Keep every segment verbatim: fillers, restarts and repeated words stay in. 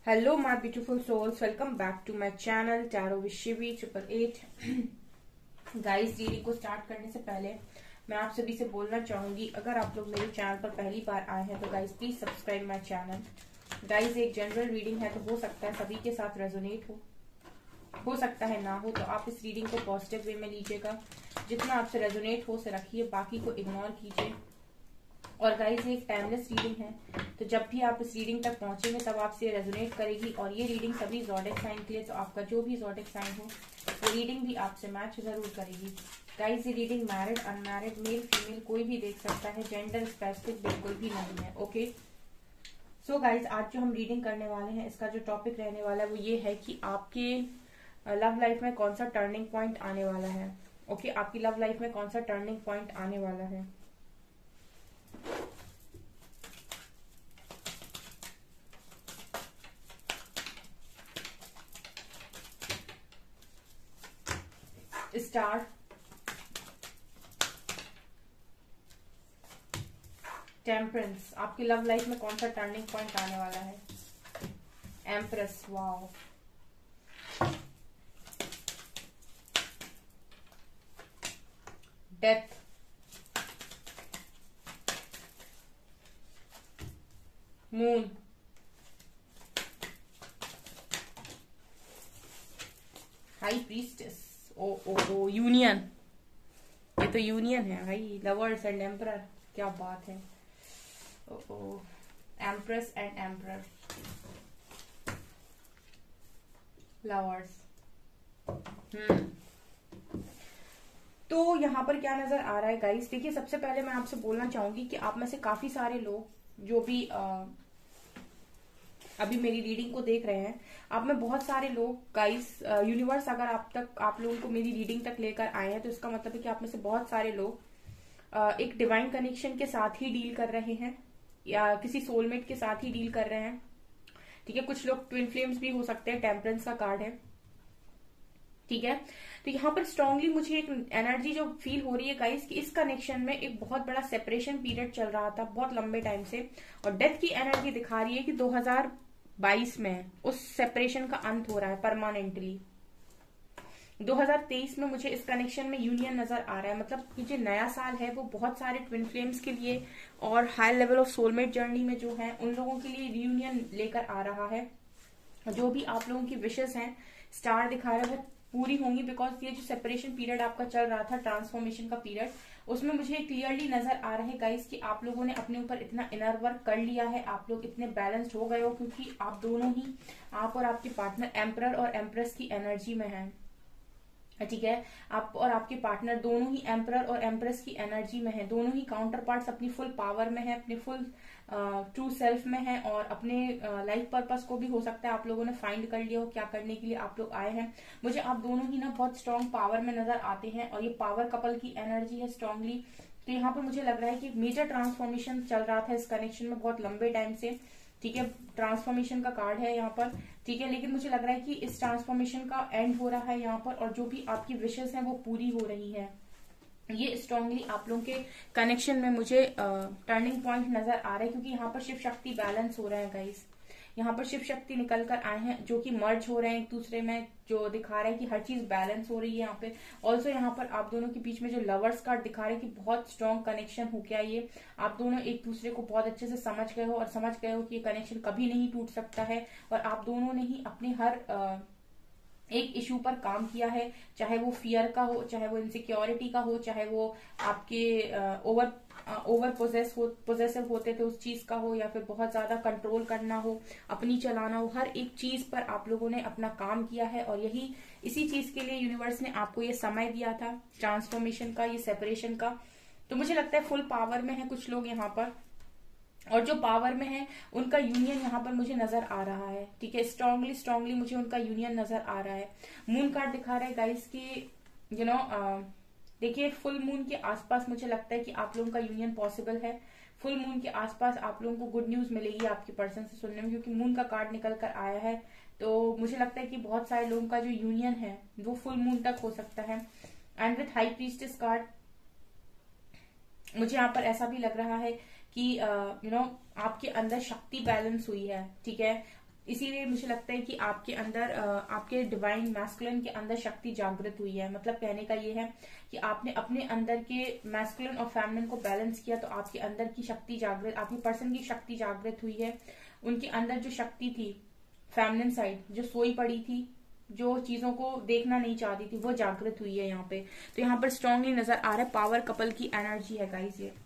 Hello my beautiful souls, welcome back to my channel tarot with Shivi triple eight. Guys, reading को start करने से पहले मैं आप सभी से बोलना चाहूंगी, अगर आप लोग मेरे चैनल पर पहली बार आए हैं तो guys please subscribe my channel. Guys, एक जनरल रीडिंग है तो हो सकता है सभी के साथ रेजोनेट हो हो सकता है ना हो, तो आप इस रीडिंग को पॉजिटिव वे में लीजिएगा। जितना आपसे रेजोनेट हो उसे रखिए, बाकी को इग्नोर कीजिए। और गाइस, ये एक टाइमलेस रीडिंग है, तो जब भी आप इस रीडिंग तक पहुंचेंगे तब आपसे रेजोनेट करेगी। और ये रीडिंग सभी ज़ोडिएक साइन के लिए, तो आपका जो भी ज़ोडिएक साइन हो वो रीडिंग भी आपसे मैच जरूर करेगी। गाइस, ये reading married, unmarried, male female कोई भी देख सकता है, जेंडर स्पेसिफिक बिल्कुल भी नहीं है। ओके, सो गाइस, आज जो हम रीडिंग करने वाले हैं इसका जो टॉपिक रहने वाला है वो ये है कि आपके लव लाइफ में कौन सा टर्निंग पॉइंट आने वाला है। ओके, आपकी लव लाइफ में कौन सा टर्निंग पॉइंट आने वाला है। स्टार, टेम्परेंस, आपकी लव लाइफ में कौन सा टर्निंग पॉइंट आने वाला है। Empress, wow, death, moon, high priestess, oh oh oh union, ये तो यूनियन है भाई, लवर्स एंड एम्परर, क्या बात है। Oh oh empress and emperor, lovers. Hmm तो यहाँ पर क्या नजर आ रहा है गाइस, देखिए सबसे पहले मैं आपसे बोलना चाहूंगी कि आप में से काफी सारे लोग जो भी आ, अभी मेरी रीडिंग को देख रहे हैं, आप में बहुत सारे लोग गाइस, यूनिवर्स अगर आप तक आप लोगों को मेरी रीडिंग तक लेकर आए हैं तो इसका मतलब है कि आप में से बहुत सारे लोग आ, एक डिवाइन कनेक्शन के साथ ही डील कर रहे हैं या किसी सोलमेट के साथ ही डील कर रहे हैं। ठीक है, कुछ लोग ट्विन फ्लेम्स भी हो सकते हैं, टेम्परेंस का कार्ड है। ठीक है, तो यहाँ पर स्ट्रांगली मुझे एक एनर्जी जो फील हो रही है गाइस कि इस कनेक्शन में एक बहुत बड़ा सेपरेशन पीरियड चल रहा था बहुत लंबे टाइम से, और डेथ की एनर्जी दिखा रही है कि दो हज़ार बाईस में उस सेपरेशन का अंत हो रहा है परमानेंटली। दो हज़ार तेईस में मुझे इस कनेक्शन में यूनियन नजर आ रहा है, मतलब कि जो नया साल है वो बहुत सारे ट्विन फ्लेम्स के लिए और high level of soulmate journey में जो है उन लोगों के लिए रियूनियन लेकर आ रहा है। जो भी आप लोगों की विशेष हैं, स्टार दिखा रहा है, वो पूरी होंगी, बिकॉज ये जो सेपरेशन पीरियड आपका चल रहा था, ट्रांसफॉर्मेशन का पीरियड, उसमें मुझे क्लियरली नजर आ रहा है गाइस कि आप लोगों ने अपने ऊपर इतना इनर वर्क कर लिया है, आप लोग इतने बैलेंस्ड हो गए हो, क्योंकि आप दोनों ही, आप और आपके पार्टनर एम्परर और एम्प्रेस की एनर्जी में है। ठीक है, आप और आपके पार्टनर दोनों ही एम्परर और एम्प्रेस की एनर्जी में है, दोनों ही काउंटर पार्ट्स अपनी फुल पावर में है, अपने फुल ट्रू सेल्फ में है, और अपने लाइफ पर्पस को भी हो सकता है आप लोगों ने फाइंड कर लिया हो क्या करने के लिए आप लोग आए हैं। मुझे आप दोनों ही ना बहुत स्ट्रांग पावर में नजर आते हैं, और ये पावर कपल की एनर्जी है स्ट्रांगली। तो यहाँ पर मुझे लग रहा है कि मेजर ट्रांसफॉर्मेशन चल रहा था इस कनेक्शन में बहुत लंबे टाइम से। ठीक है, ट्रांसफॉर्मेशन का कार्ड है यहाँ पर। ठीक है, लेकिन मुझे लग रहा है कि इस ट्रांसफॉर्मेशन का एंड हो रहा है यहाँ पर, और जो भी आपकी विशेष हैं वो पूरी हो रही है। ये स्ट्रांगली आप लोगों के कनेक्शन में मुझे टर्निंग पॉइंट नजर आ रहा है, क्योंकि यहाँ पर शिव शक्ति बैलेंस हो रहे हैं गाइस। यहाँ पर शिव शक्ति निकल कर आए हैं जो कि मर्ज हो रहे हैं एक दूसरे में, जो दिखा रहा है कि हर चीज बैलेंस हो रही है यहाँ पे। ऑल्सो यहाँ पर आप दोनों के बीच में जो लवर्स कार्ड दिखा रहे हैं कि बहुत स्ट्रांग कनेक्शन हो गया ये, आप दोनों एक दूसरे को बहुत अच्छे से समझ गए हो, और समझ गए हो कि ये कनेक्शन कभी नहीं टूट सकता है। और आप दोनों ने ही अपने हर आ, एक इशू पर काम किया है, चाहे वो फियर का हो, चाहे वो इनसिक्योरिटी का हो, चाहे वो आपके ओवर ओवर पोजेस हो पोजेसिव होते थे उस चीज का हो, या फिर बहुत ज्यादा कंट्रोल करना हो, अपनी चलाना हो, हर एक चीज पर आप लोगों ने अपना काम किया है। और यही इसी चीज के लिए यूनिवर्स ने आपको ये समय दिया था, ट्रांसफॉर्मेशन का, ये सेपरेशन का। तो मुझे लगता है फुल पावर में है कुछ लोग यहाँ पर, और जो पावर में है उनका यूनियन यहाँ पर मुझे नजर आ रहा है। ठीक है, स्ट्रांगली स्ट्रांगली मुझे उनका यूनियन नजर आ रहा है। मून कार्ड दिखा रहा है गाइस की, यू नो देखिए फुल मून के आसपास मुझे लगता है कि आप लोगों का यूनियन पॉसिबल है। फुल मून के आसपास आप लोगों को गुड न्यूज मिलेगी आपके पर्सन से सुनने में, क्योंकि मून का कार्ड निकल कर आया है। तो मुझे लगता है कि बहुत सारे लोगों का जो यूनियन है वो फुल मून तक हो सकता है। And with high priestess card मुझे यहाँ पर ऐसा भी लग रहा है कि यू नो आपके अंदर शक्ति बैलेंस हुई है। ठीक है, इसीलिए मुझे लगता है कि आपके अंदर आपके डिवाइन मैस्कुलिन के अंदर शक्ति जागृत हुई है। मतलब कहने का ये है कि आपने अपने अंदर के मैस्कुलिन और फेमिनिन को बैलेंस किया, तो आपके अंदर की शक्ति जागृत, आपकी पर्सन की शक्ति जागृत हुई है। उनके अंदर जो शक्ति थी फेमिनिन साइड, जो सोई पड़ी थी, जो चीजों को देखना नहीं चाहती थी, वो जागृत हुई है यहाँ पे। तो यहाँ पर स्ट्रांगली नजर आ रहा है पावर कपल की एनर्जी है गाइस ये।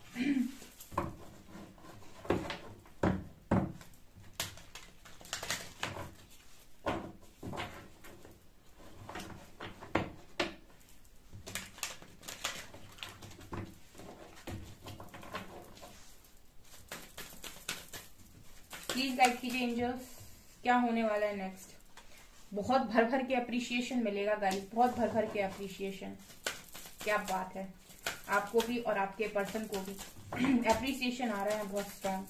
प्लीज गाइड कीजिए एंजल्स, क्या होने वाला है नेक्स्ट। बहुत भर भर के अप्रिशिएशन मिलेगा गाइस, बहुत भर भर के अप्रिशिएशन। क्या बात है, आपको भी और आपके पर्सन को भी अप्रिसिएशन आ रहा है बहुत strong.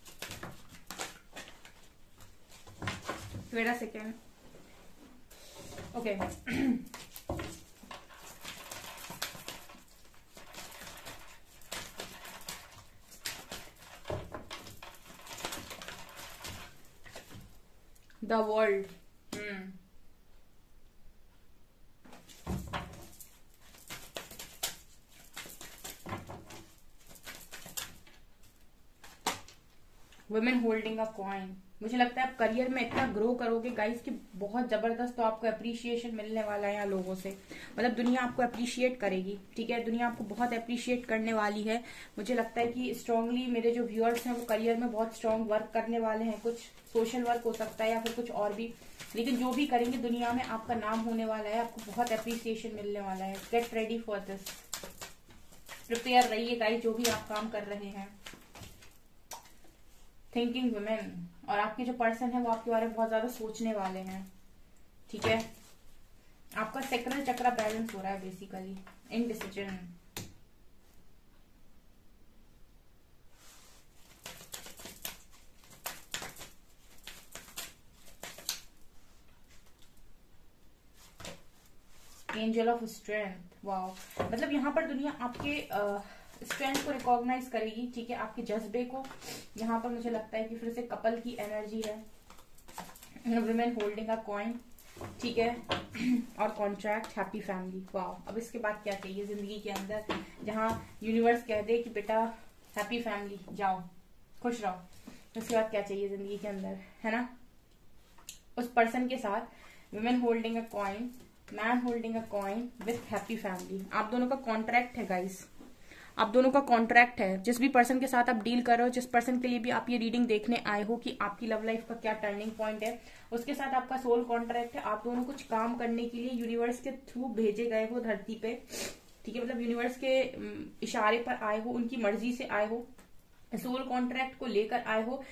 Wait a second, okay. The world, hmm women holding a coin. मुझे लगता है आप करियर में इतना ग्रो करोगे गाइस कि बहुत जबरदस्त, तो आपको अप्रिशिएशन मिलने वाला है यहाँ लोगों से। मतलब दुनिया आपको अप्रिशिएट करेगी, ठीक है, दुनिया आपको बहुत अप्रिशिएट करने वाली है। मुझे लगता है कि स्ट्रांगली मेरे जो व्यूअर्स हैं वो करियर में बहुत स्ट्रांग वर्क करने वाले हैं। कुछ सोशल वर्क हो सकता है या फिर कुछ और भी, लेकिन जो भी करेंगे दुनिया में आपका नाम होने वाला है, आपको बहुत अप्रिसिएशन मिलने वाला है। Get ready for this, prepare रहिए गाइस जो भी आप काम कर रहे हैं। थिंकिंग वुमेन, और आपके जो पर्सन है वो आपके बारे में बहुत ज्यादा सोचने वाले हैं, ठीक है। आपका सेक्रल चक्र बैलेंस हो रहा है basically. Indecision, angel of strength, wow. मतलब यहाँ पर दुनिया आपके स्ट्रेंथ को रिकॉग्नाइज करेगी, ठीक है, आपके जज्बे को। यहाँ पर मुझे लगता है कि फिर से कपल की एनर्जी है, वुमेन होल्डिंग अ कॉइन, ठीक है, और कॉन्ट्रैक्ट, हैप्पी फैमिली, वाओ। अब इसके बाद क्या चाहिए जिंदगी के अंदर, जहाँ यूनिवर्स कह दे कि बेटा हैप्पी फैमिली, जाओ खुश रहो। उसके बाद क्या चाहिए जिंदगी के अंदर, है ना। उस पर्सन के साथ women holding a coin, man holding a coin with happy family. आप दोनों का कॉन्ट्रैक्ट है गाइस, आप दोनों का कॉन्ट्रैक्ट है। जिस भी पर्सन के साथ आप डील कर रहे हो, जिस पर्सन के लिए भी आप ये रीडिंग देखने आए हो कि आपकी लव लाइफ का क्या टर्निंग पॉइंट है, उसके साथ आपका सोल कॉन्ट्रैक्ट है। आप दोनों कुछ काम करने के लिए यूनिवर्स के थ्रू भेजे गए हो धरती पे, ठीक है। मतलब यूनिवर्स के इशारे पर आए हो, उनकी मर्जी से आए हो, सोल कॉन्ट्रैक्ट को लेकर आए हो।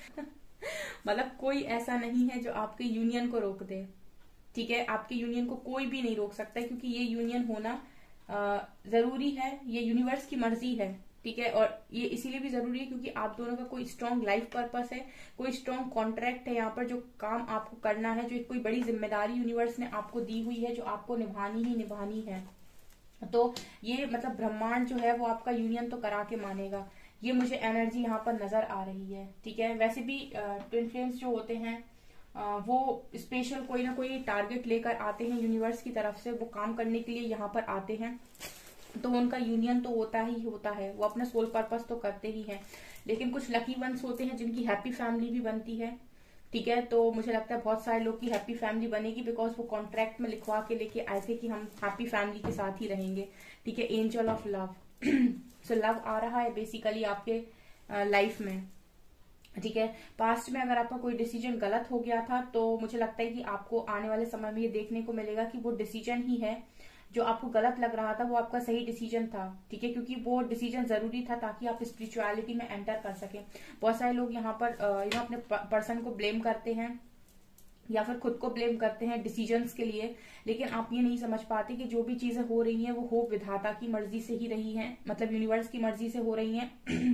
मतलब कोई ऐसा नहीं है जो आपके यूनियन को रोक दे, ठीक है। आपके यूनियन को कोई भी नहीं रोक सकता, क्योंकि ये यूनियन होना जरूरी है, ये यूनिवर्स की मर्जी है, ठीक है। और ये इसीलिए भी जरूरी है क्योंकि आप दोनों का कोई स्ट्रांग लाइफ पर्पस है, कोई स्ट्रांग कॉन्ट्रैक्ट है यहाँ पर, जो काम आपको करना है, जो एक कोई बड़ी जिम्मेदारी यूनिवर्स ने आपको दी हुई है, जो आपको निभानी ही निभानी है। तो ये मतलब ब्रह्मांड जो है वो आपका यूनियन तो करा के मानेगा। ये मुझे एनर्जी यहाँ पर नजर आ रही है, ठीक है। वैसे भी ट्विन फ्लेम्स जो होते हैं वो स्पेशल कोई ना कोई टारगेट लेकर आते हैं यूनिवर्स की तरफ से, वो काम करने के लिए यहाँ पर आते हैं, तो उनका यूनियन तो होता ही होता है, वो अपना सोल पर्पस तो करते ही हैं। लेकिन कुछ लकी वंस होते हैं जिनकी हैप्पी फैमिली भी बनती है, ठीक है। तो मुझे लगता है बहुत सारे लोग की हैप्पी फैमिली बनेगी, बिकॉज वो कॉन्ट्रैक्ट में लिखवा के लेके आए थे कि हम हैप्पी फैमिली के साथ ही रहेंगे, ठीक है। Angel of love, so love आ रहा है बेसिकली आपके लाइफ में, ठीक है। पास्ट में अगर आपका कोई डिसीजन गलत हो गया था, तो मुझे लगता है कि आपको आने वाले समय में ये देखने को मिलेगा कि वो डिसीजन ही है जो आपको गलत लग रहा था, वो आपका सही डिसीजन था, ठीक है। क्योंकि वो डिसीजन जरूरी था ताकि आप स्पिरिचुअलिटी में एंटर कर सकें। बहुत सारे लोग यहाँ पर यू नो अपने पर्सन को ब्लेम करते हैं या फिर खुद को ब्लेम करते हैं डिसीजंस के लिए, लेकिन आप ये नहीं समझ पाते कि जो भी चीजें हो रही हैं वो हो विधाता की मर्जी से ही रही हैं, मतलब यूनिवर्स की मर्जी से हो रही हैं।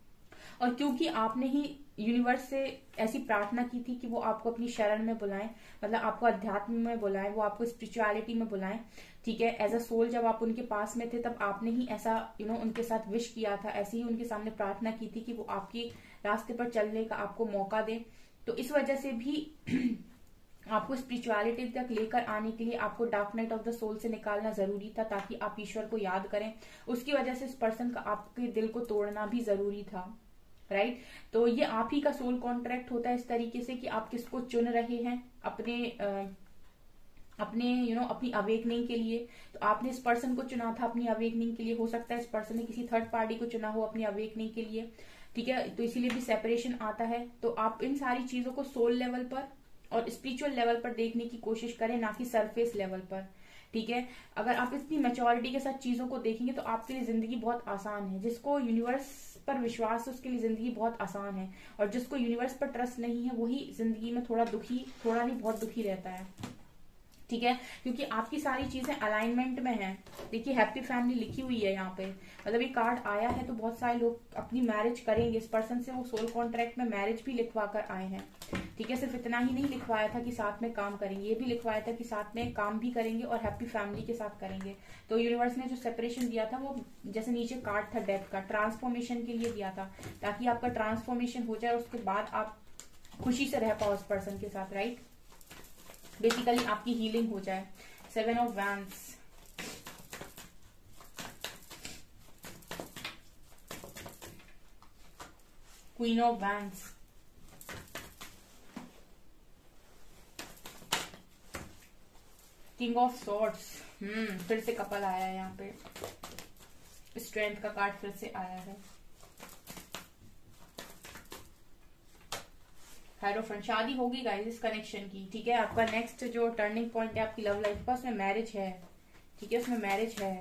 और क्योंकि आपने ही यूनिवर्स से ऐसी प्रार्थना की थी कि वो आपको अपनी शरण में बुलाएं, मतलब आपको अध्यात्म में बुलाएं, वो आपको स्पिरिचुअलिटी में बुलाएं, ठीक है। एज अ सोल जब आप उनके पास में थे तब आपने ही ऐसा यू नो उनके साथ विश किया था, ऐसे ही उनके सामने प्रार्थना की थी कि वो आपके रास्ते पर चलने का आपको मौका दे, तो इस वजह से भी आपको स्पिरिचुअलिटी तक लेकर आने के लिए आपको dark night of the soul से निकालना जरूरी था, ताकि आप ईश्वर को याद करें। उसकी वजह से इस पर्सन का आपके दिल को तोड़ना भी जरूरी था, राइट। तो ये आप ही का सोल कॉन्ट्रैक्ट होता है इस तरीके से कि आप किसको चुन रहे हैं अपने आ, अपने यू you नो know, अपनी अवेकनिंग के लिए। तो आपने इस पर्सन को चुना था अपनी अवेकनिंग के लिए, हो सकता है इस पर्सन ने किसी थर्ड पार्टी को चुना हो अपनी अवेकनिंग के लिए, ठीक है। तो इसीलिए भी सेपरेशन आता है। तो आप इन सारी चीजों को सोल लेवल पर और स्पिरिचुअल लेवल पर देखने की कोशिश करें, ना कि सरफेस लेवल पर, ठीक है। अगर आप इतनी मैच्योरिटी के साथ चीजों को देखेंगे तो आपके लिए जिंदगी बहुत आसान है। जिसको यूनिवर्स पर विश्वास है उसके लिए जिंदगी बहुत आसान है, और जिसको यूनिवर्स पर ट्रस्ट नहीं है वही जिंदगी में थोड़ा दुखी, थोड़ा नहीं बहुत दुखी रहता है, ठीक है। क्योंकि आपकी सारी चीजें अलाइनमेंट में हैं। देखिए हैप्पी फैमिली लिखी हुई है यहाँ पे, मतलब ये कार्ड आया है तो बहुत सारे लोग अपनी मैरिज करेंगे इस पर्सन से, वो सोल कॉन्ट्रैक्ट में मैरिज भी लिखवा कर आए हैं, ठीक है। सिर्फ इतना ही नहीं लिखवाया था कि साथ में काम करेंगे, ये भी लिखवाया था कि साथ में काम भी करेंगे और हैप्पी फैमिली के साथ करेंगे। तो यूनिवर्स ने जो सेपरेशन दिया था वो जैसे नीचे कार्ड था डेथ का, ट्रांसफॉर्मेशन के लिए दिया था, ताकि आपका ट्रांसफॉर्मेशन हो जाए, उसके बाद आप खुशी से रह पाओ उस पर्सन के साथ, राइट। बेसिकली आपकी हीलिंग हो जाए। Seven of wands, queen of wands, king of swords, hmm फिर से कपल आया है यहाँ पे, स्ट्रेंथ का कार्ड फिर से आया है। हायरोफेंट, शादी होगी गाइस इस कनेक्शन की, ठीक है। आपका नेक्स्ट जो टर्निंग पॉइंट है आपकी लव लाइफ का, उसमें मैरिज है, ठीक है, उसमें मैरिज है।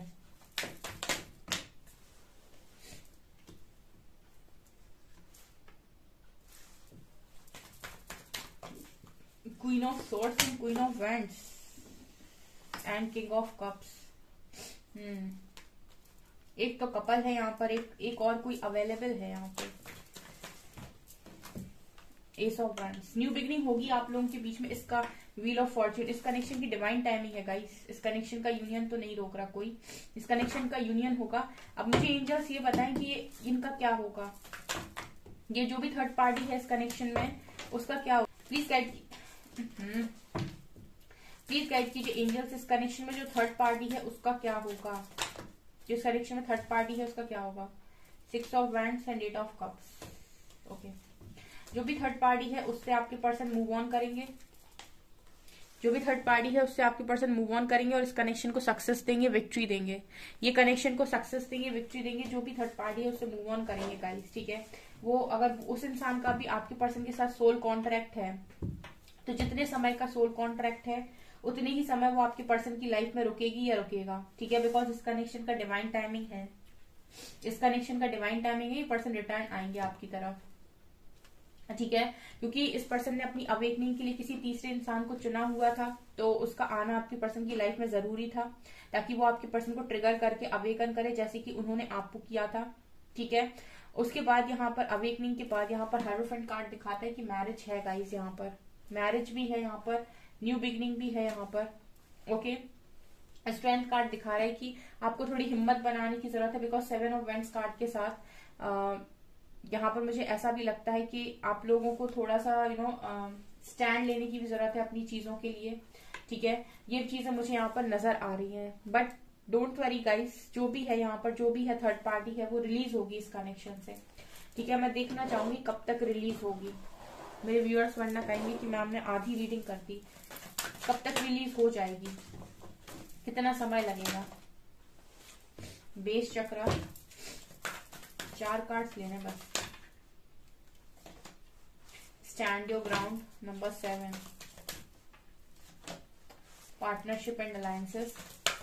Queen of swords and queen of wands and king of cups. Hmm एक तो कपल है यहाँ पर, एक एक और कोई अवेलेबल है यहाँ पे। Ace of wands, new beginning होगी आप लोगों के बीच में। इसका व्हील ऑफ फॉर्च्यून, इस कनेक्शन की डिवाइन टाइमिंग है गाइस। इस कनेक्शन का यूनियन तो नहीं रोक रहा कोई, इस कनेक्शन का यूनियन होगा। अब मुझे एंजल्स ये बताएं कि ये इनका क्या होगा, ये जो भी थर्ड पार्टी है इस कनेक्शन में उसका क्या होगा। प्लीज गाइड प्लीज गाइड कीजिए एंजल्स, इस कनेक्शन में जो थर्ड पार्टी है उसका क्या होगा, जिस कनेक्शन में थर्ड पार्टी है उसका क्या होगा। Six of wands and eight of cups, okay. जो भी थर्ड पार्टी है उससे आपके पर्सन मूव ऑन करेंगे, जो भी थर्ड पार्टी है उससे आपके पर्सन मूव ऑन करेंगे और इस कनेक्शन को सक्सेस देंगे, विक्ट्री देंगे। ये कनेक्शन को सक्सेस देंगे, विक्ट्री देंगे। जो भी थर्ड पार्टी है उससे मूव ऑन करेंगे गाइस, ठीक है। वो अगर उस इंसान का भी आपके पर्सन के साथ सोल कॉन्ट्रैक्ट है तो जितने समय का सोल कॉन्ट्रैक्ट है उतने ही समय वो आपके पर्सन की लाइफ में रुकेगी या रुकेगा, ठीक है। बिकॉज इस कनेक्शन का डिवाइन टाइमिंग है, इस कनेक्शन का डिवाइन टाइमिंग है, ये पर्सन रिटर्न आएंगे आपकी तरफ, ठीक है। क्योंकि इस पर्सन ने अपनी अवेकनिंग के लिए किसी तीसरे इंसान को चुना हुआ था, तो उसका आना आपके पर्सन की लाइफ में जरूरी था, ताकि वो आपके पर्सन को ट्रिगर करके अवेकन करे, जैसे कि उन्होंने आपको किया था, ठीक है। उसके बाद यहाँ पर अवेकनिंग के बाद यहाँ पर हायरोफेंट कार्ड दिखाता है कि मैरिज है गाइस, यहाँ पर मैरिज भी है, यहाँ पर न्यू बिगनिंग भी है यहाँ पर, ओके। स्ट्रेंथ कार्ड दिखा रहा है कि आपको थोड़ी हिम्मत बनाने की जरूरत है, because seven of wands card के साथ आ, यहाँ पर मुझे ऐसा भी लगता है कि आप लोगों को थोड़ा सा यू नो स्टैंड लेने की भी जरूरत है अपनी चीजों के लिए, ठीक है। ये चीजें मुझे यहाँ पर नजर आ रही हैं, बट डोंट वरी गाइस, जो भी है यहाँ पर, जो भी है थर्ड पार्टी है वो रिलीज होगी इस कनेक्शन से, ठीक है। मैं देखना चाहूंगी कब तक रिलीज होगी। मेरे व्यूअर्स वरना कहेंगे कि मैम ने आधी रीडिंग कर दी, कब तक रिलीज हो जाएगी, कितना समय लगेगा। बेस चक्र, चार कार्ड्स लेने बस। Stand your ground, number seven. Partnership and alliances,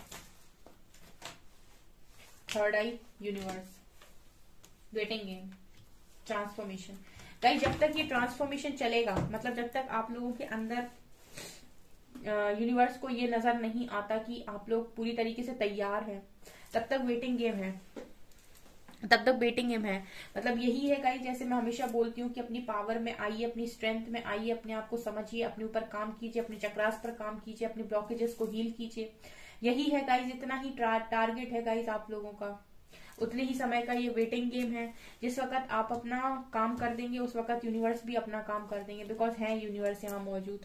third eye, universe, waiting game, transformation. Guys जब तक ये ट्रांसफॉर्मेशन चलेगा, मतलब जब तक आप लोगों के अंदर यूनिवर्स को ये नजर नहीं आता कि आप लोग पूरी तरीके से तैयार हैं, तब तक वेटिंग गेम है, तब तक वेटिंग गेम है। मतलब यही है गाइस, जैसे मैं हमेशा बोलती हूँ कि अपनी पावर में आइए, अपनी स्ट्रेंथ में आइए, अपने आप को समझिए, अपने ऊपर काम कीजिए, अपने चक्रास पर काम कीजिए, अपने ब्लॉकेजेस को हील कीजिए। यही है गाइस, इतना ही टारगेट है गाइस आप लोगों का। उतने ही समय का ये वेटिंग गेम है। जिस वक्त आप अपना काम कर देंगे उस वक्त यूनिवर्स भी अपना काम कर देंगे, बिकॉज है यूनिवर्स यहाँ मौजूद।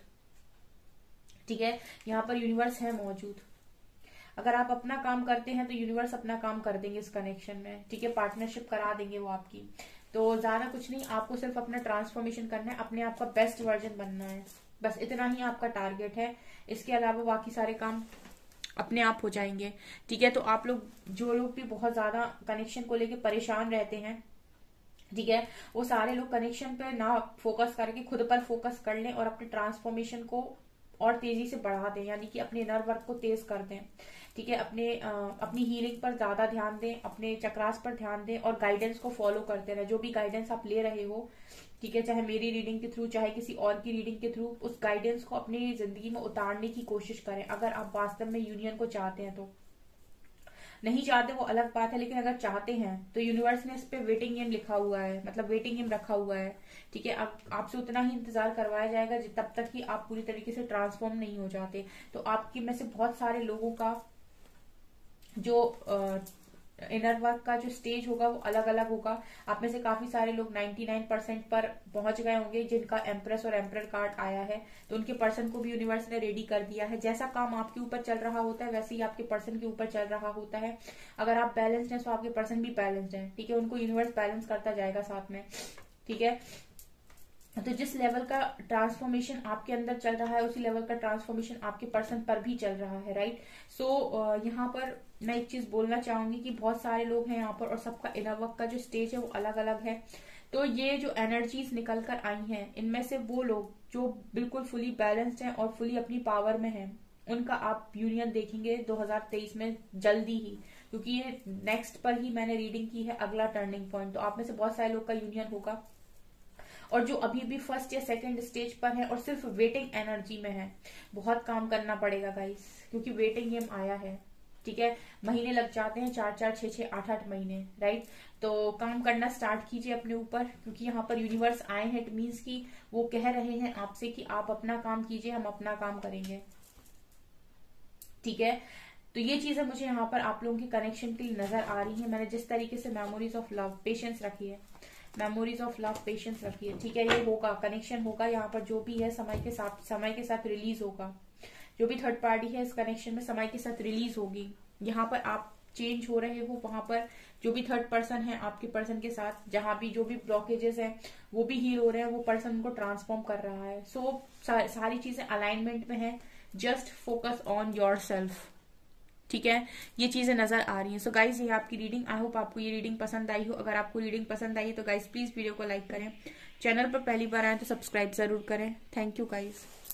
ठीक है, यहाँ पर यूनिवर्स है मौजूद। अगर आप अपना काम करते हैं तो यूनिवर्स अपना काम कर देंगे इस कनेक्शन में। ठीक है, पार्टनरशिप करा देंगे वो आपकी। तो ज्यादा कुछ नहीं, आपको सिर्फ अपना ट्रांसफॉर्मेशन करना है, अपने आप का बेस्ट वर्जन बनना है, बस इतना ही आपका टारगेट है। इसके अलावा बाकी सारे काम अपने आप हो जाएंगे। ठीक है, तो आप लोग जो लोग भी बहुत ज्यादा कनेक्शन को लेके परेशान रहते हैं, ठीक है, वो सारे लोग कनेक्शन पे ना फोकस करके खुद पर फोकस कर लें और अपने ट्रांसफॉर्मेशन को और तेजी से बढ़ा दें, यानी कि अपने इनर वर्क को तेज कर दें। ठीक है, अपने आ, अपनी हीलिंग पर ज्यादा ध्यान दें, अपने चक्रास पर ध्यान दें और गाइडेंस को फॉलो करते रहें। जो भी गाइडेंस आप ले रहे हो, ठीक है, चाहे मेरी रीडिंग के थ्रू चाहे किसी और की रीडिंग के थ्रू, उस गाइडेंस को अपनी जिंदगी में उतारने की कोशिश करें। अगर आप वास्तव में यूनियन को चाहते हैं तो, नहीं चाहते वो अलग बात है, लेकिन अगर चाहते हैं तो यूनिवर्स ने इस पे वेटिंग गेम लिखा हुआ है, मतलब वेटिंग गेम रखा हुआ है। ठीक है, आप, आपसे उतना ही इंतजार करवाया जाएगा तब तक कि आप पूरी तरीके से ट्रांसफॉर्म नहीं हो जाते। तो आपकी में से बहुत सारे लोगों का जो इनर वर्क का जो स्टेज होगा वो अलग अलग होगा। आप में से काफी सारे लोग निन्यानवे परसेंट पर पहुंच गए होंगे जिनका एम्प्रेस और एम्परर कार्ड आया है, तो उनके पर्सन को भी यूनिवर्स ने रेडी कर दिया है। जैसा काम आपके ऊपर चल रहा होता है वैसे ही आपके पर्सन के ऊपर चल रहा होता है। अगर आप बैलेंस्ड हैं तो आपके पर्सन भी बैलेंस्ड है। ठीक है, उनको यूनिवर्स बैलेंस करता जाएगा साथ में। ठीक है, तो जिस लेवल का ट्रांसफॉर्मेशन आपके अंदर चल रहा है उसी लेवल का ट्रांसफॉर्मेशन आपके पर्सन पर भी चल रहा है, राइट। सो so, यहाँ पर मैं एक चीज बोलना चाहूंगी कि बहुत सारे लोग हैं यहाँ पर और सबका इनर वर्क का जो स्टेज है वो अलग अलग है। तो ये जो एनर्जीज निकल कर आई हैं, इनमें से वो लोग जो बिल्कुल फुली बैलेंस्ड हैं और फुली अपनी पावर में हैं, उनका आप यूनियन देखेंगे दो हज़ार तेईस में जल्दी ही, क्योंकि ये नेक्स्ट पर ही मैंने रीडिंग की है, अगला टर्निंग पॉइंट। तो आप में से बहुत सारे लोग का यूनियन होगा, और जो अभी भी फर्स्ट या सेकंड स्टेज पर है और सिर्फ वेटिंग एनर्जी में है, बहुत काम करना पड़ेगा गाइस, क्योंकि वेटिंग गेम आया है। ठीक है, महीने लग जाते हैं, चार चार छह छह आठ आठ महीने, राइट। तो काम करना स्टार्ट कीजिए अपने ऊपर, क्योंकि यहाँ पर यूनिवर्स आए हैं। इट मीन्स कि वो कह रहे हैं आपसे कि आप अपना काम कीजिए, हम अपना काम करेंगे। ठीक है, तो ये चीजें मुझे यहाँ पर आप लोगों की कनेक्शन के लिए नजर आ रही है। मैंने जिस तरीके से मेमोरीज ऑफ लव पेशेंस रखी है, मेमोरीज ऑफ लव पेशेंस रखी है। ठीक है, ये होगा, कनेक्शन होगा यहाँ पर, जो भी है समय के साथ समय के साथ रिलीज होगा। जो भी थर्ड पार्टी है इस कनेक्शन में समय के साथ रिलीज होगी। यहाँ पर आप चेंज हो रहे हो, वहां पर जो भी थर्ड पर्सन है आपके पर्सन के साथ, जहां भी जो भी ब्लॉकेजेस हैं वो भी हील हो रहे हैं, वो पर्सन उनको ट्रांसफॉर्म कर रहा है। सो so, सा, सारी चीजें अलाइनमेंट में है। Just focus on yourself. ठीक है, ये चीजें नजर आ रही हैं। सो गाइज, ये आपकी रीडिंग, आई होप आपको ये रीडिंग पसंद आई हो। अगर आपको रीडिंग पसंद आई है तो गाइज प्लीज वीडियो को लाइक करें, चैनल पर पहली बार आए तो सब्सक्राइब जरूर करें। Thank you guys.